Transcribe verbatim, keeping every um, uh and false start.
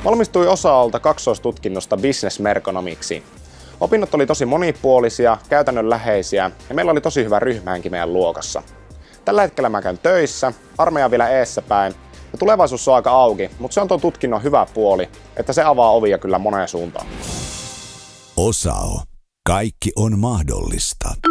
Valmistuin osa-alta kaksoistutkinnosta business-merkonomiksi. Opinnot oli tosi monipuolisia, käytännönläheisiä ja meillä oli tosi hyvä ryhmähenki meidän luokassa. Tällä hetkellä mä käyn töissä, armeija vielä eessä päin ja tulevaisuus on aika auki, mutta se on tuon tutkinnon hyvä puoli, että se avaa ovia kyllä moneen suuntaan. Osao. Kaikki on mahdollista.